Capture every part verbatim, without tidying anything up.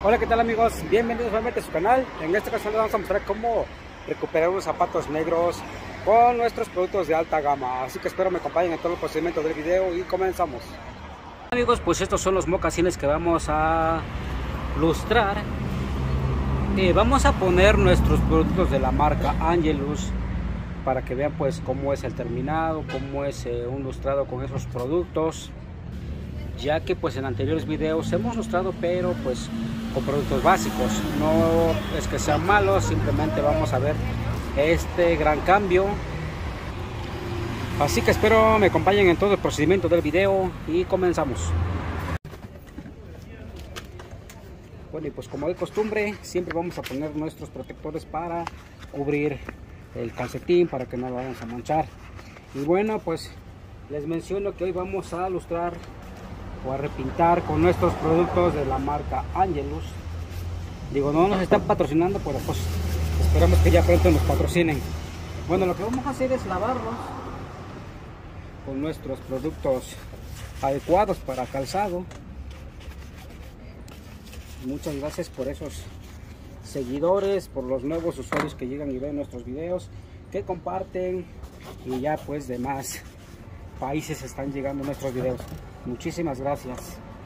Hola, ¿qué tal amigos? Bienvenidos nuevamente a su canal. En esta ocasión les vamos a mostrar cómo recuperar unos zapatos negros con nuestros productos de alta gama. Así que espero me acompañen en todo el procedimiento del video y comenzamos. Amigos, pues estos son los mocasines que vamos a lustrar. Eh, vamos a poner nuestros productos de la marca Angelus para que vean pues cómo es el terminado, cómo es eh, un lustrado con esos productos, ya que pues en anteriores videos hemos lustrado pero pues con productos básicos. No es que sean malos, simplemente vamos a ver este gran cambio. Así que espero me acompañen en todo el procedimiento del video y comenzamos. Bueno, y pues como de costumbre siempre vamos a poner nuestros protectores para cubrir el calcetín, para que no lo vayamos a manchar. Y bueno, pues les menciono que hoy vamos a lustrar o a repintar con nuestros productos de la marca Angelus. Digo, no nos están patrocinando, pero pues esperamos que ya pronto nos patrocinen. Bueno, lo que vamos a hacer es lavarlos con nuestros productos adecuados para calzado. Muchas gracias por esos seguidores, por los nuevos usuarios que llegan y ven nuestros videos, que comparten, y ya pues de más países están llegando nuestros videos. Muchísimas gracias.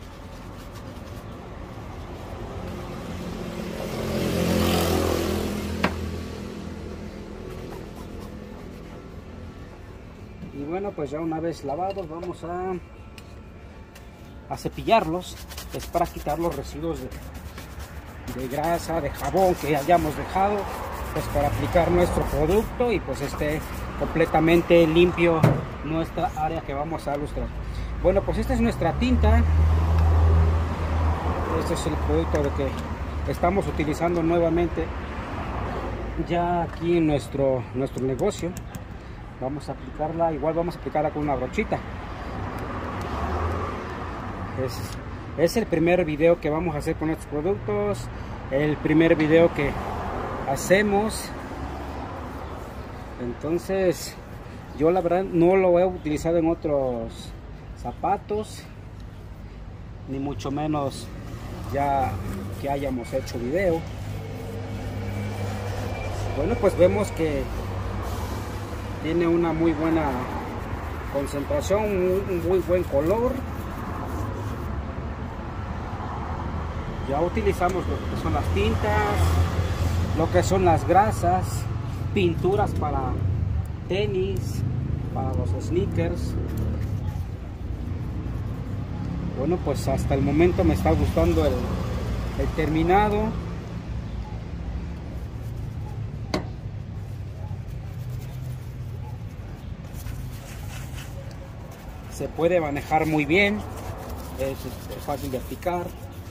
Y bueno, pues ya una vez lavados vamos a, a cepillarlos. Es para quitar los residuos de, de grasa, de jabón que hayamos dejado, pues para aplicar nuestro producto y pues esté completamente limpio nuestra área que vamos a lustrar. Bueno, pues esta es nuestra tinta. Este es el producto de que estamos utilizando nuevamente ya aquí en nuestro, nuestro negocio. Vamos a aplicarla, igual vamos a aplicarla con una brochita. Es, es el primer video que vamos a hacer con estos productos, el primer video que hacemos. Entonces yo la verdad no lo he utilizado en otros zapatos, ni mucho menos ya que hayamos hecho video. Bueno, pues vemos que tiene una muy buena concentración, un muy buen color. Ya utilizamos lo que son las tintas, lo que son las grasas, pinturas para tenis, para los sneakers. Bueno, pues hasta el momento me está gustando el, el terminado. Se puede manejar muy bien, es, es fácil de aplicar.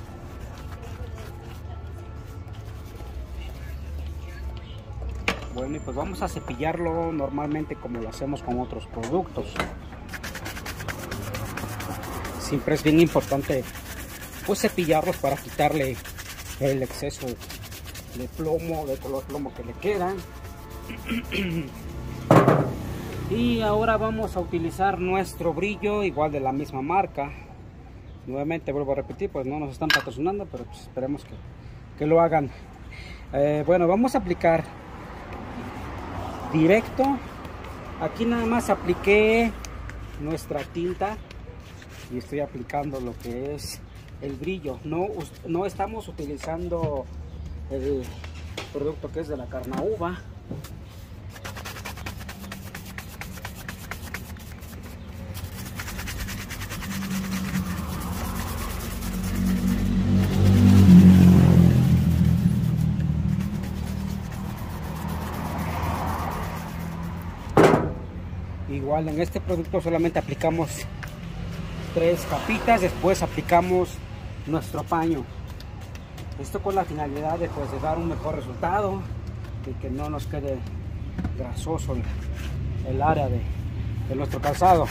Bueno, y pues vamos a cepillarlo normalmente como lo hacemos con otros productos. Siempre es bien importante pues cepillarlos para quitarle el exceso de plomo, de color plomo que le quedan. Y ahora vamos a utilizar nuestro brillo, igual de la misma marca. Nuevamente vuelvo a repetir, pues no nos están patrocinando, pero pues esperemos que, que lo hagan. Eh, bueno, vamos a aplicar directo. Aquí nada más apliqué nuestra tinta y estoy aplicando lo que es el brillo. No, no estamos utilizando el producto que es de la Carnauba. Igual en este producto solamente aplicamos tres capitas, después aplicamos nuestro paño. Esto con la finalidad de, pues, de dar un mejor resultado y que no nos quede grasoso el, el área de, de nuestro calzado.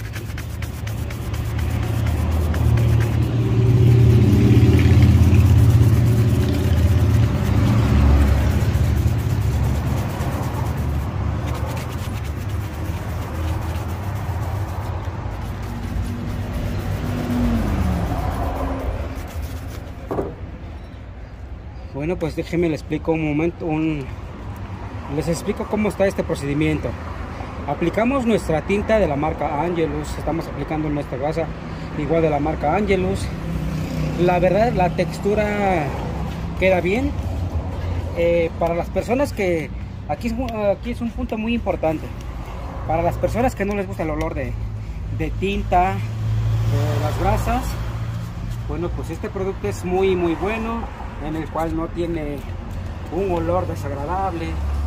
Bueno, pues déjenme les explico un momento, un, les explico cómo está este procedimiento. Aplicamos nuestra tinta de la marca Angelus, estamos aplicando nuestra grasa igual de la marca Angelus. La verdad, la textura queda bien. Eh, para las personas que, aquí es, aquí es un punto muy importante, para las personas que no les gusta el olor de, de tinta, de las grasas, bueno, pues este producto es muy muy bueno, en el cual no tiene un olor desagradable.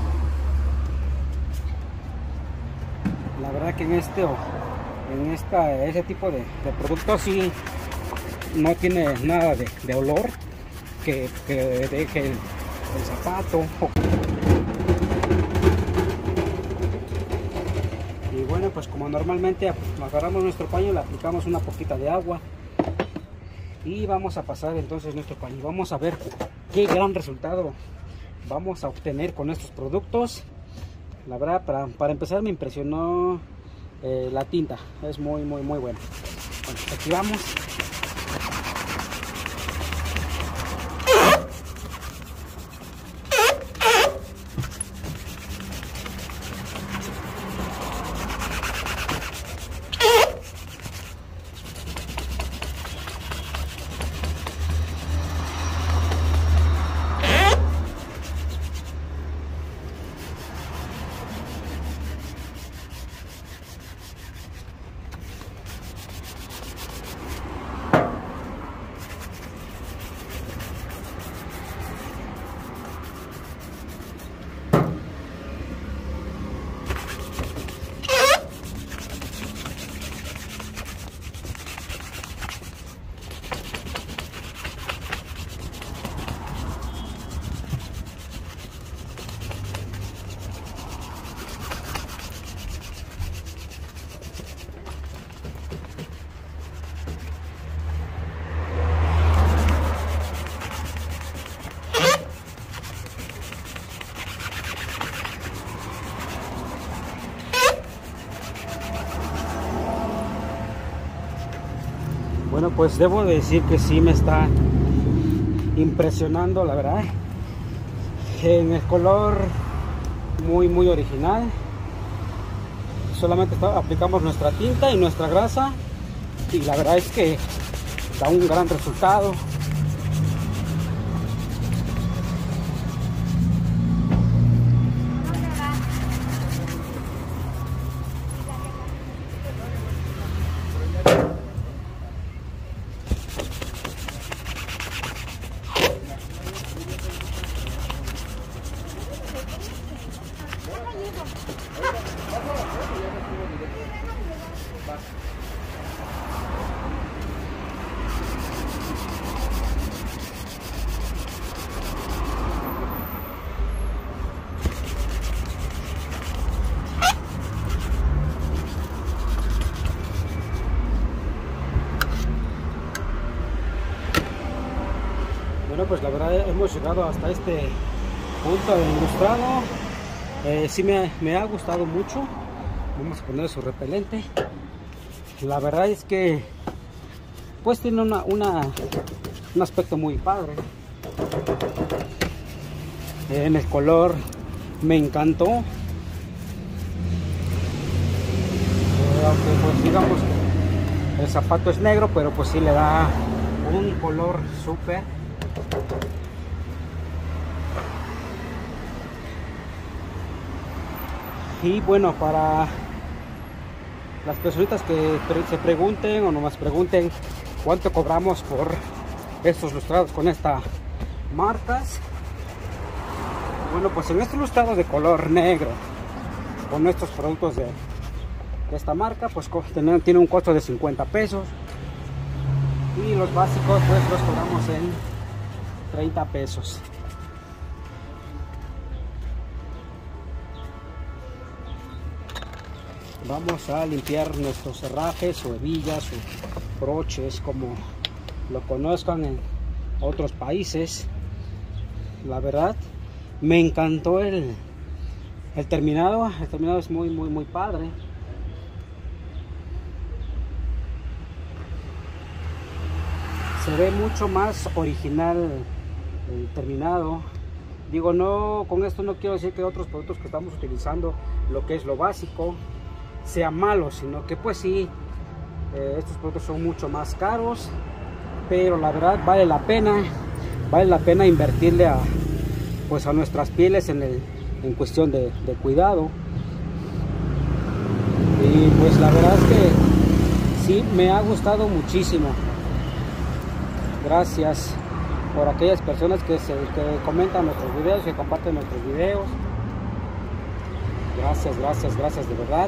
La verdad que en este en esta ese tipo de, de productos sí no tiene nada de, de olor que, que deje el, el zapato. Y bueno, pues como normalmente agarramos nuestro paño, le aplicamos una poquita de agua y vamos a pasar entonces nuestro paño. Vamos a ver qué gran resultado vamos a obtener con estos productos. La verdad, para, para empezar me impresionó eh, la tinta, es muy muy muy buena. Bueno, aquí vamos. Bueno, pues debo decir que sí me está impresionando, la verdad. En el color muy muy original. Solamente aplicamos nuestra tinta y nuestra grasa y la verdad es que da un gran resultado. Bueno, pues la verdad hemos llegado hasta este punto de ilustrado. Eh, sí me, me ha gustado mucho. Vamos a poner su repelente. La verdad es que pues tiene una, una, un aspecto muy padre. Eh, en el color me encantó. Eh, aunque pues digamos que el zapato es negro, pero pues sí le da un color súper. Y bueno, para las personitas que se pregunten o nomás pregunten cuánto cobramos por estos lustrados con estas marcas, bueno, pues en estos lustrados de color negro con estos productos de, de esta marca, pues tiene un costo de cincuenta pesos y los básicos pues los cobramos en treinta pesos. Vamos a limpiar nuestros herrajes o hebillas o broches, como lo conozcan en otros países. La verdad me encantó el, el terminado. El terminado es muy muy muy padre. Se ve mucho más original el terminado. Digo, no, con esto no quiero decir que otros productos que estamos utilizando, lo que es lo básico, sea malo, sino que pues sí, eh, estos productos son mucho más caros, pero la verdad vale la pena, vale la pena invertirle a, pues a nuestras pieles en, el, en cuestión de, de cuidado. Y pues la verdad es que sí, me ha gustado muchísimo. Gracias por aquellas personas que, se, que comentan nuestros videos, que comparten nuestros videos. Gracias, gracias, gracias de verdad.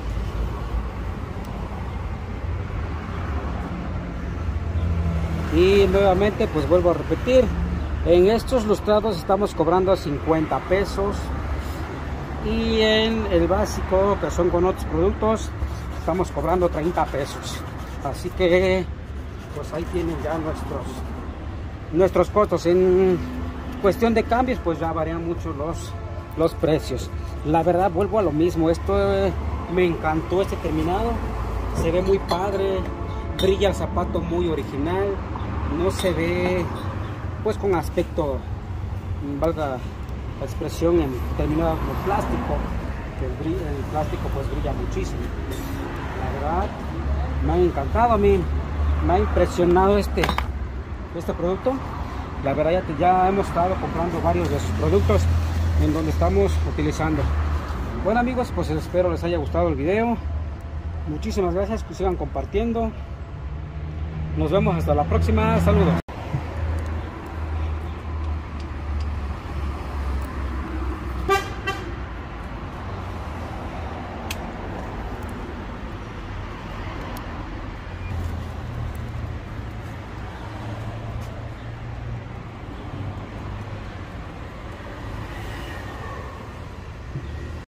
Y nuevamente pues vuelvo a repetir, en estos lustrados estamos cobrando cincuenta pesos, y en el básico, que son con otros productos, estamos cobrando treinta pesos. Así que pues ahí tienen ya nuestros nuestros costos. En cuestión de cambios pues ya varían mucho los los precios. La verdad, vuelvo a lo mismo, esto eh, me encantó este terminado, se ve muy padre, brilla el zapato muy original, no se ve pues con aspecto, valga la expresión, en terminado como plástico, que el, brilla, el plástico pues brilla muchísimo. La verdad me ha encantado, a mí me ha impresionado este este producto. La verdad ya, ya hemos estado comprando varios de sus productos en donde estamos utilizando. Bueno amigos, pues espero les haya gustado el video. Muchísimas gracias, que sigan compartiendo. Nos vemos hasta la próxima. Saludos.